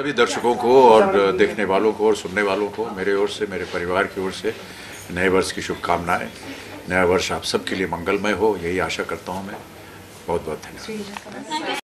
सभी दर्शकों को और देखने वालों को और सुनने वालों को मेरे ओर से, मेरे परिवार की ओर से नए वर्ष की शुभकामनाएं। नया वर्ष आप सबके लिए मंगलमय हो, यही आशा करता हूं मैं। बहुत बहुत धन्यवाद।